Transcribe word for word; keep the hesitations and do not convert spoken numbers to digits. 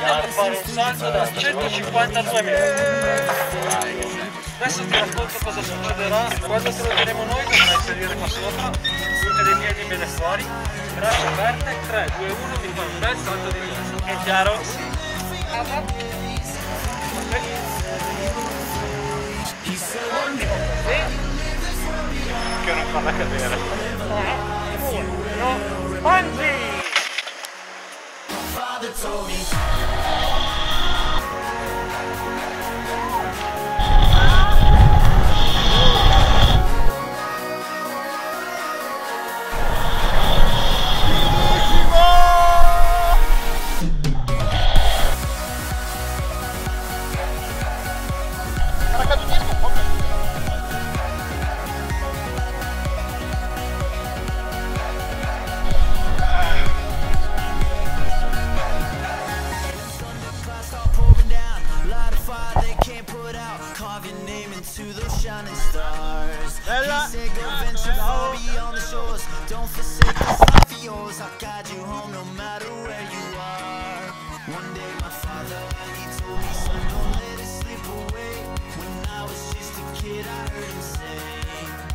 a fare un salto da centocinquantadue metri. Adesso ti racconto cosa succederà. Quando te lo diremo noi dovrai salire qua sopra, punte dei piedi bene fuori, braccia aperte, tre, due, uno, mi fai un bel salto di testa. È chiaro? Che non farla cadere. Uno, bungee! Bella! Don't forsake this life of yours. I'll guide you home no matter where you are. One day my father, he told me, son, don't let it slip away. When I was just a kid, I heard him say